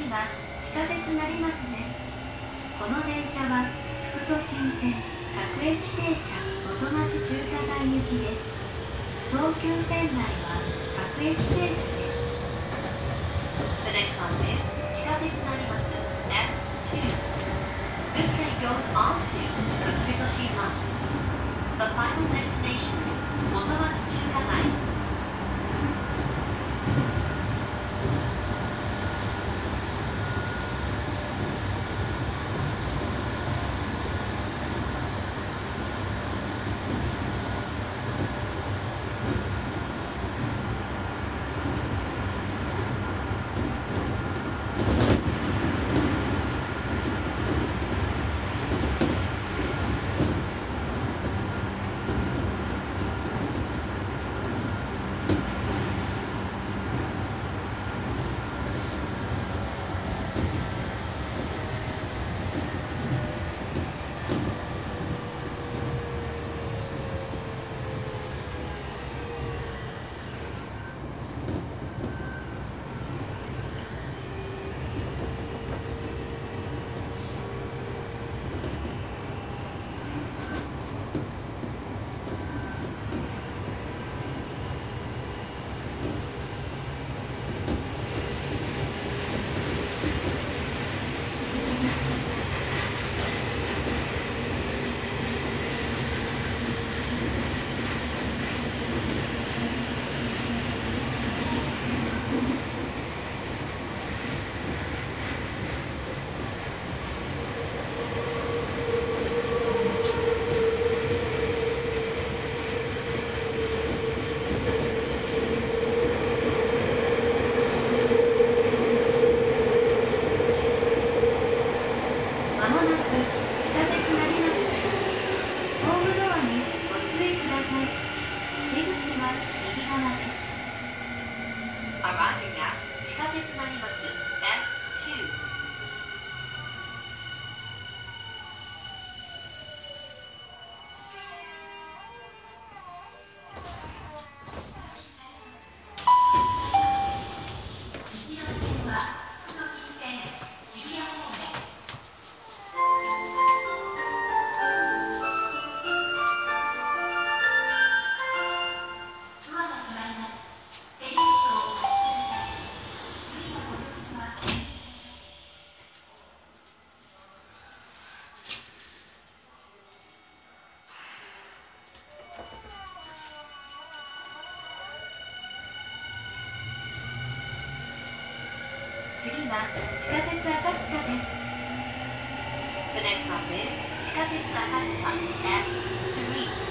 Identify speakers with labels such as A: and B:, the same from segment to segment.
A: は地下鉄成増です。この電車は副都心線各駅停車元町中華街行きです。東急線内は各駅停車です。
B: The next stop is 地下鉄成増 F2. This train goes on to Fukutoshima. The final destination is 元町中華街。Arriving at 地下鉄成増 F2.
A: 次は地下鉄赤塚です。
B: The next stop is 地下鉄赤塚 F3.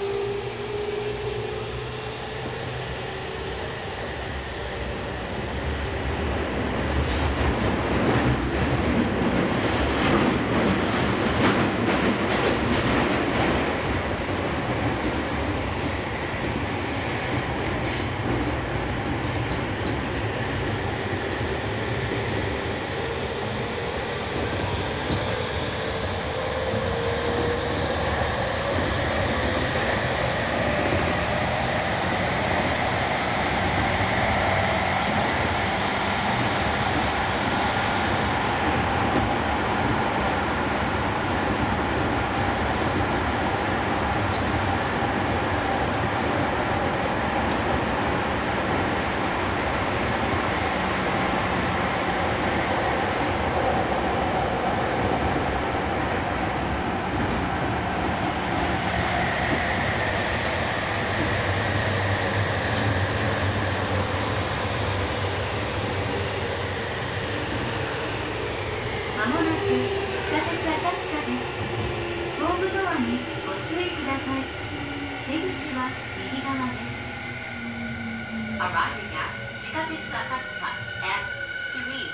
A: まもなく地下鉄赤塚です。ホームドアにご注意ください。出口は右側です。
B: Arriving at 地下鉄赤塚 F3.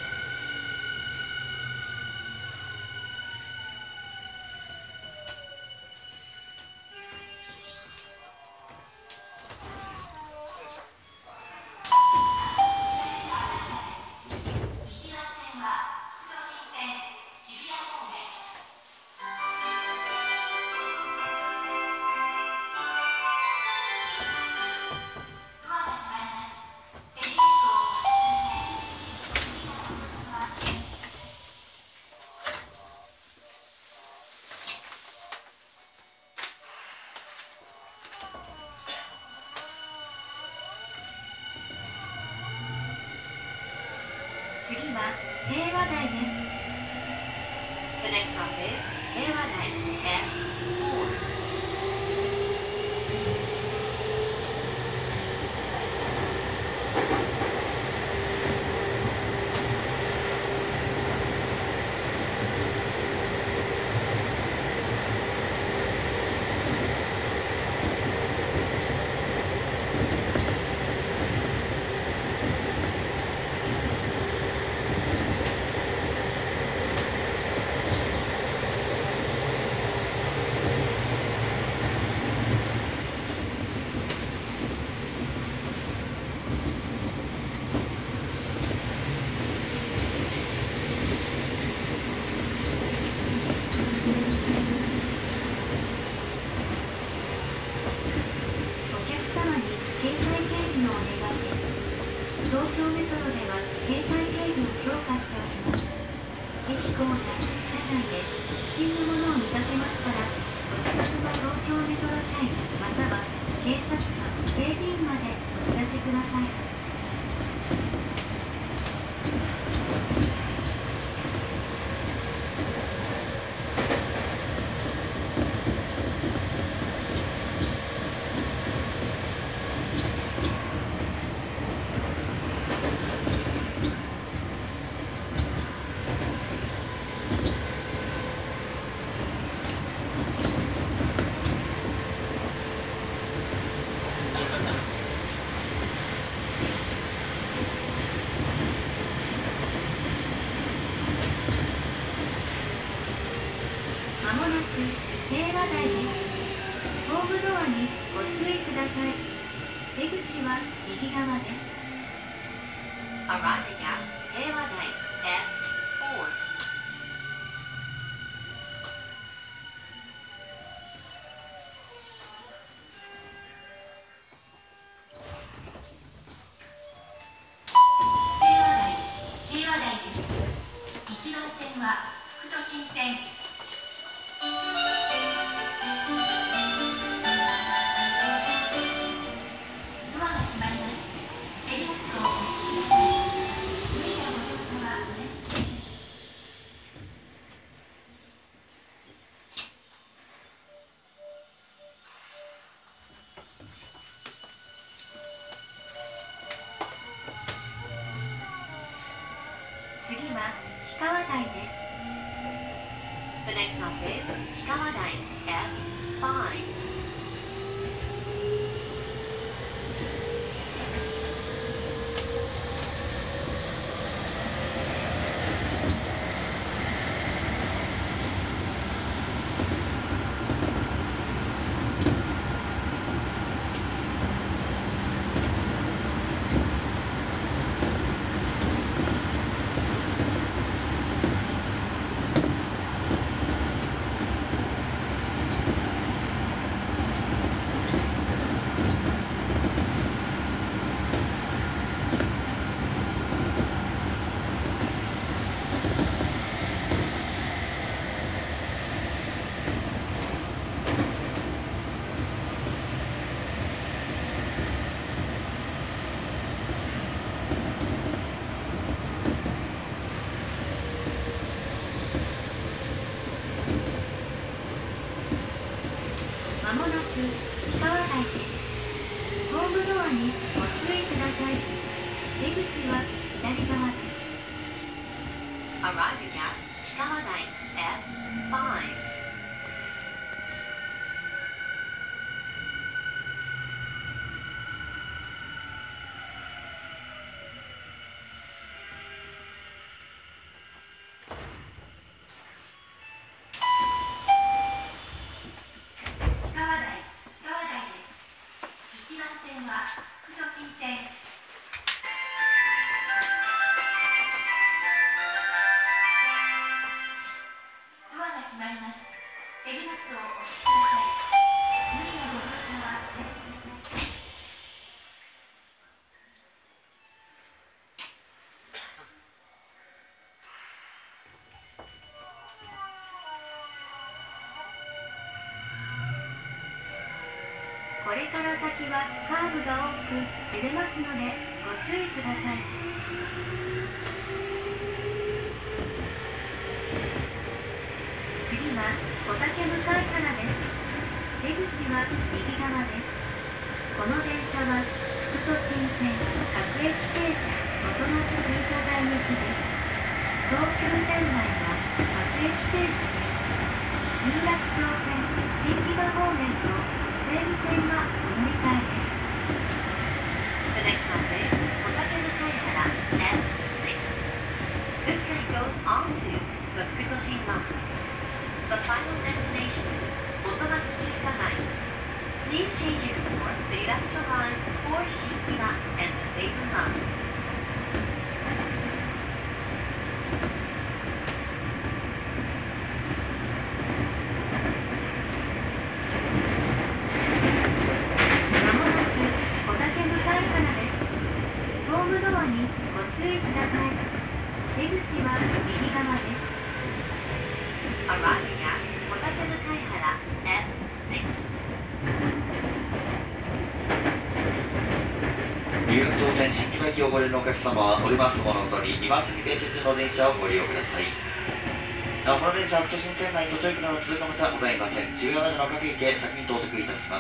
A: 次は平和台です。
B: The next stop is 平和台 F4.
A: 東京メトロでは携帯警備を強化しております。駅構内、車内で不審なものを見かけましたら、お近くの東京メトロ社員または警察官、警備員までお知らせください。まもなく平和台です。ホームドアにご注意ください。出口は右側です。
B: Arriving at 平和台 F4.
C: 平和台です。1番線は副都心線。ドアが閉まります。手荷物をお引きください。無理なご乗車はお願いします。
A: 次は氷川台です。
B: The next stop is 氷川台 F5.
A: まもなく氷川台です。ホームドアにご注意ください。出口は左側です。
B: Arriving at 氷川台 F5.
C: 1番線は副都心線。ドアが閉まります。手荷物をお引きください。無理なご乗車はおやめください。
A: これから先はカーブが多く揺れますのでご注意ください。 は小竹向原です。出口は右側です。この電車は副都心線各駅停車元町中華街行きです。東急線内は各駅停車です。有楽町線新木場方面と西武線はお乗り換えです。
B: The next stop is Kotake-Nakayahara F6. This train goes on to the Fukutoshi Line. The final destination is Motomachi Chuka-Gai. Please change it for the Electro Line or Shinkiba and the Seibu Line.
A: 注意ください。出口は右側です。
B: Arriving at Kotake-Nakayahara F6.
D: 有楽町線新木場駅をご利用のお客様は降りますものとに今すぐ停止中の電車をご利用ください。なおこの電車は副都心線内途中駅の通過物はございません。渋谷までの各駅へ先に到着いたします。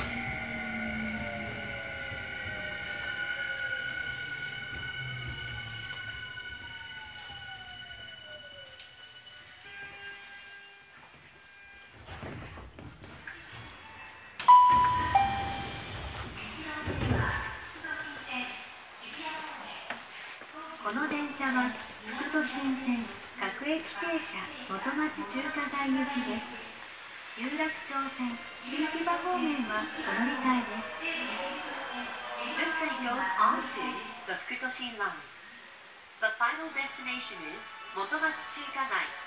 A: この電車は副都心線各駅停車元町中華街行きです。有楽町線新木場方面はお乗り換えです。
B: This train goes on to the Fukutoshi Line. The final destination is Motomachi Chuka-Gai.